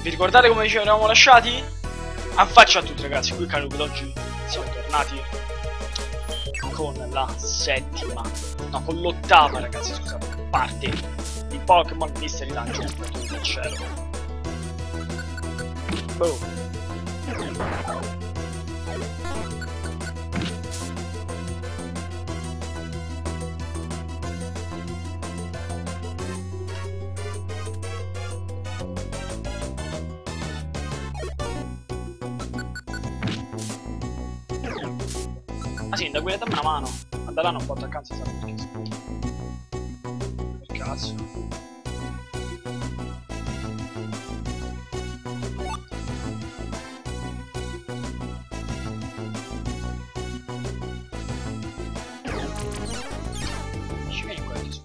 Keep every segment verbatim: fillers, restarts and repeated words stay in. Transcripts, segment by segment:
Vi ricordate come ci eravamo lasciati? Affaccia a tutti ragazzi, qui Canelupo, oggi siamo tornati con la settima, no con l'ottava ragazzi scusate, parte di Pokémon Mystery Dungeon Esploratori del Cielo. Boom. Ah sì, da qui dammi una mano. Ma da là non può attaccare, sa perché. Per cazzo. Ci vieni qua di su.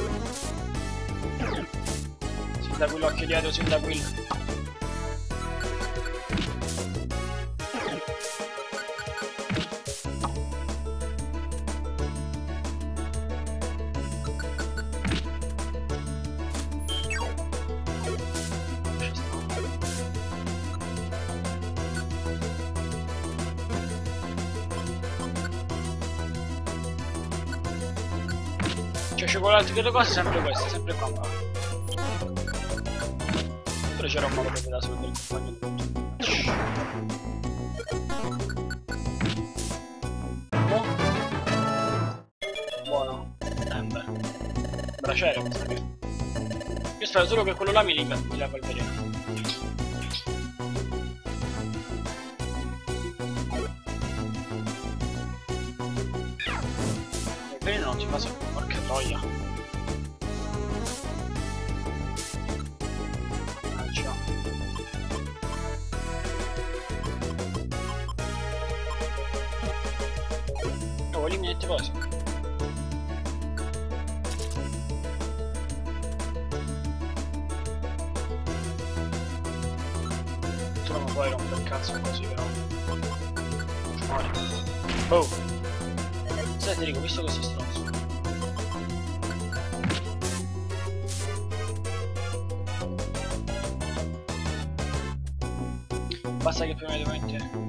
Sin da quell'occhio dietro, sin da quello. Cioè c'è con le altre cose sempre queste, sempre qua. Però c'era un modo per vedere solo per il compagno di buono. Ember. Braciere questa qui. Io spero solo che quello là mi leva il veleno. Il veleno non ti fa solo. Porca troia. Mannaggia. Oh, eliminate cose. Tu non puoi rompere il cazzo così però. Muori. Oh. Senti Rico, visto che sei stronzo. Basta che prima devo mettere.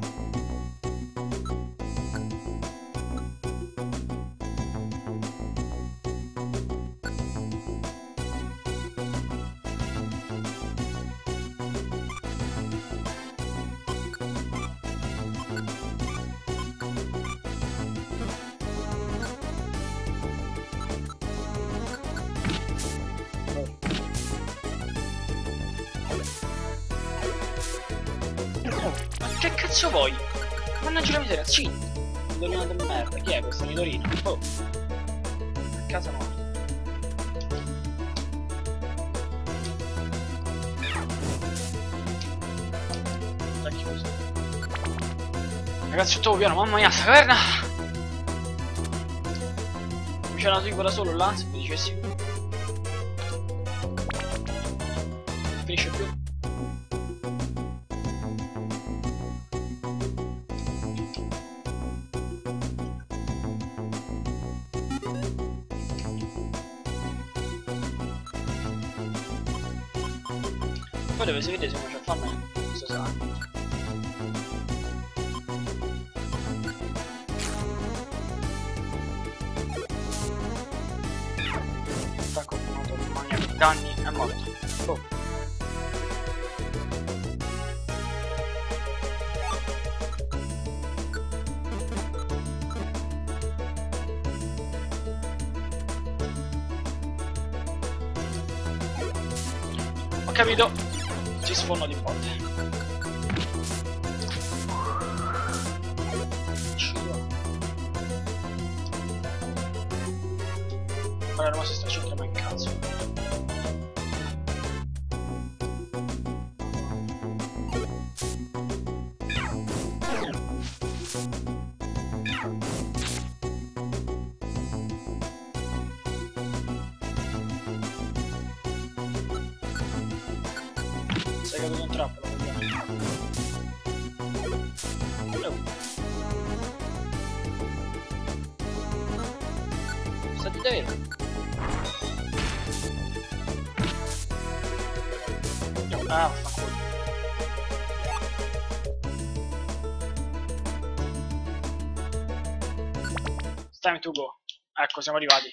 Che cazzo vuoi? Mannaggia la miseria, sì! Nidorina di merda, chi è questa Nidorina? Oh! A casa no. Sta chiuso. Ragazzi, tutto piano, mamma mia, sta caverna! Mi c'è una tipo da solo là, se mi dicessi. Finisce più. Poi deve si vede se non c'è fame, questo sarà. Attacco formato di maniaco di danni, è morto. Oh. Ho capito. Ci sfondo di botte. Ora non si sta centro ma in cazzo. Sei caduto in trappola, vediamo. Oh. Stati davvero? Ah, fa culo. time to go. Ecco, siamo arrivati.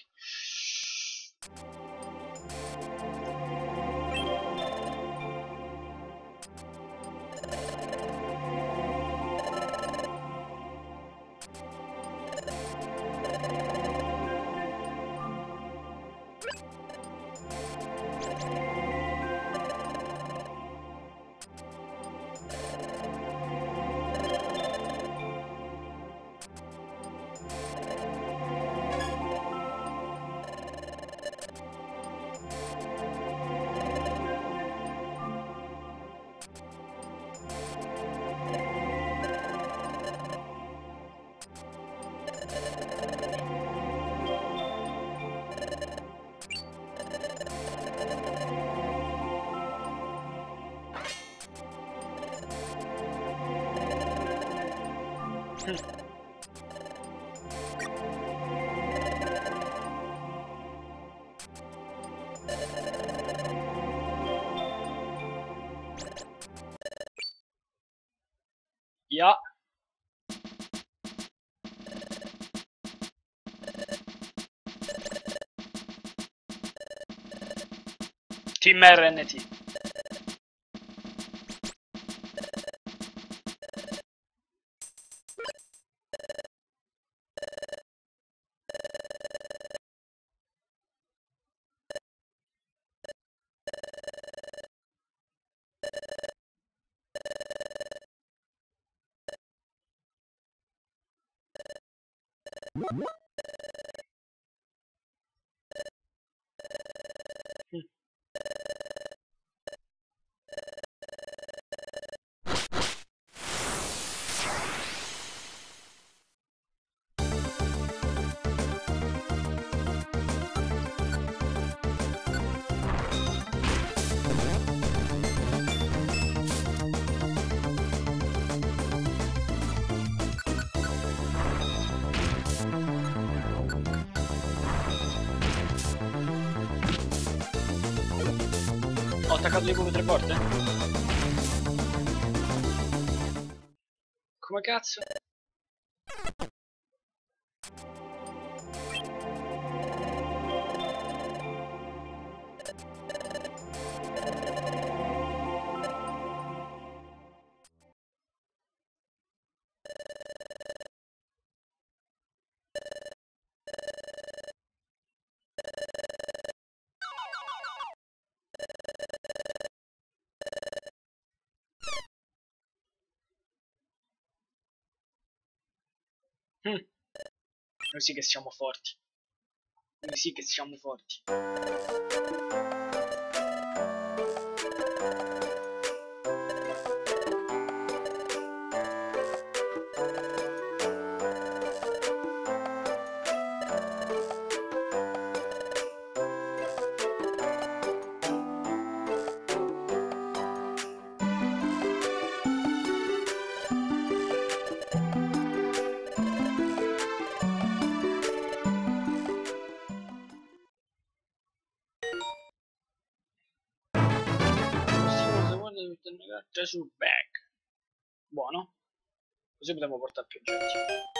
Yeah. Team R N T. Ho attaccato di come tre volte? Come cazzo? Mm. Noi sì che siamo forti. Noi sì che siamo forti. Sul back. Buono. Così potremo portare più oggetti.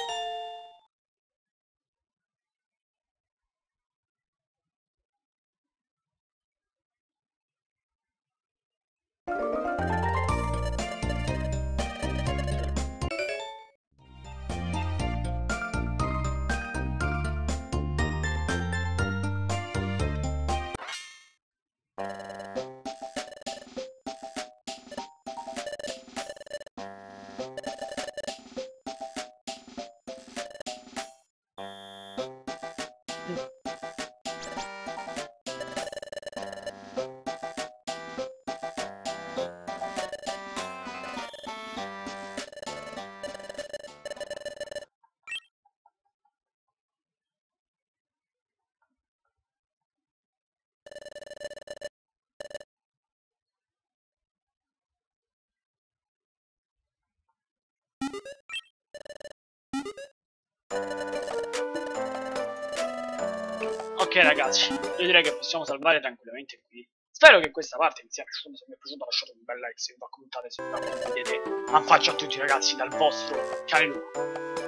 Ok ragazzi, io direi che possiamo salvare tranquillamente qui. Spero che questa parte vi sia piaciuta. Se vi è piaciuta lasciate un bel like, se vi va commentate, se vi va condividete. Un faccio a tutti ragazzi dal vostro Canelupo.